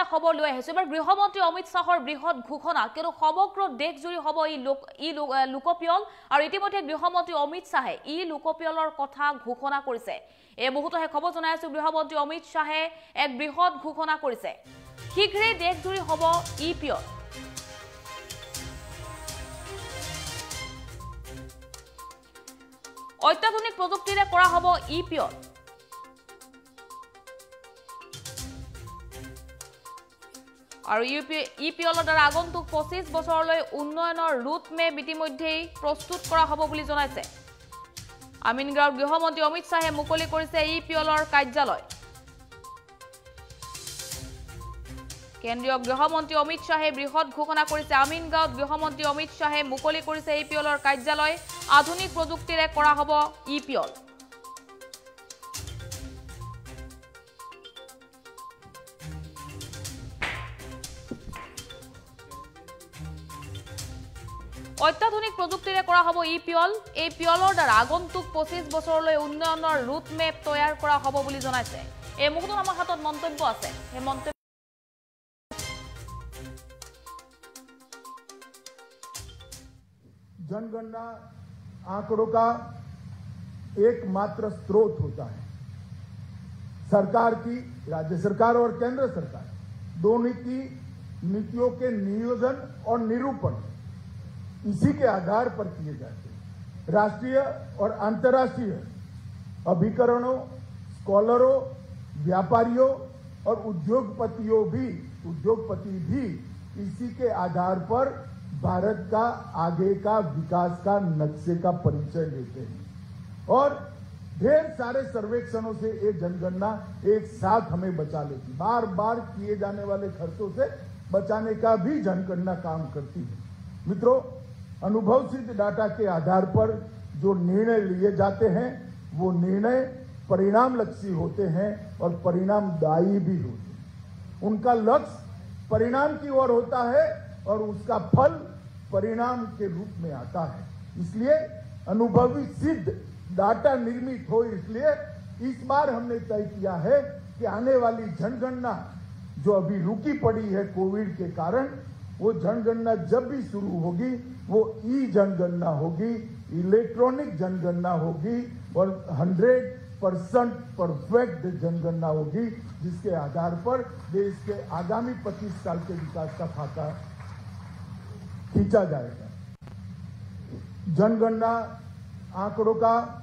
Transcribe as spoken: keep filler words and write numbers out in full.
খবৰ লৈ আহিছো। এবাৰ গৃহমন্ত্ৰী অমিত শাহৰ বৃহৎ ঘোষণা, কিন্তু সমগ্ৰ দেশজুৰি হ'ব ই লোক ই লোকপিয়ল, আৰু ইতিমধ্যে গৃহমন্ত্ৰী অমিত শাহে ই লোকপিয়লৰ কথা ঘোষণা কৰিছে। এই মুহূৰ্ততে খবৰ জনাই আছো, গৃহমন্ত্ৰী অমিত শাহে এক বৃহৎ ঘোষণা কৰিছে। শীঘ্ৰেই দেশজুৰি হ'ব ই পিয়ল। অত্যাধুনিক প্ৰযুক্তিৰে কৰা হ'ব ই পিয়ল। আৰু ই পিয়লৰ দ্বাৰা আগন্তুক পঁচিছ বছৰলৈ উন্নয়নৰ ৰুটমেপ ইতিমধ্যেই প্ৰস্তুত কৰা হ'ব বুলি জনাইছে। আমিনগাঁৱৰ গৃহমন্ত্ৰী অমিত শাহে মুকলি কৰিছে ই পিয়লৰ কাৰ্যালয়। কেন্দ্ৰীয় গৃহমন্ত্ৰী অমিত শাহে বৃহৎ ঘোষণা কৰিছে। আমিনগাঁৱত গৃহমন্ত্ৰী অমিত শাহে মুকলি কৰিছে ই পিয়লৰ কাৰ্যালয়। আধুনিক প্ৰযুক্তিৰে কৰা হ'ব ই পিয়ল। অত্যাধুনিক প্ৰযুক্তিৰে কৰা হ'ব ই পিয়ল। এই পিয়লৰ দ্বাৰা আগন্তুক পঁচিছ বছৰলৈ উন্নয়নৰ ৰুটমেপ তৈয়াৰ কৰা হ'ব বুলি জনাইছে। এই মুহূৰ্তত আমাৰ হাতত মন্তব্য আছে। এই মন্তব্য जनगणना आंकड़ों का एकमात्र स्रोत होता है। सरकार की, राज्य सरकार और केंद्र सरकार दोनों की नीतियों के नियोजन और निरूपण इसी के आधार पर किए जाते हैं। राष्ट्रीय और अंतर्राष्ट्रीय अभिकरणों, स्कॉलरों, व्यापारियों और उद्योगपतियों भी उद्योगपति भी इसी के आधार पर भारत का आगे का विकास का नक्शे का परिचय लेते हैं। और ढेर सारे सर्वेक्षणों से ये जनगणना एक साथ हमें बचा लेती, बार बार किए जाने वाले खर्चों से बचाने का भी जनगणना काम करती है। मित्रों, अनुभव सिद्ध डाटा के आधार पर जो निर्णय लिए जाते हैं वो निर्णय परिणाम लक्ष्य होते हैं और परिणामदायी भी होते हैं। उनका लक्ष्य परिणाम की ओर होता है और उसका फल परिणाम के रूप में आता है। इसलिए अनुभवी सिद्ध डाटा निर्मित हो, इसलिए इस बार हमने तय किया है कि आने वाली जनगणना जो अभी रुकी पड़ी है कोविड के कारण, वो जनगणना जब भी शुरू होगी वो ई जनगणना होगी, इलेक्ट्रॉनिक जनगणना होगी और हंड्रेड परसेंट परफेक्ट जनगणना होगी, जिसके आधार पर देश के आगामी पच्चीस साल के विकास का खाका खींचा जाएगा। जनगणना आंकड़ों का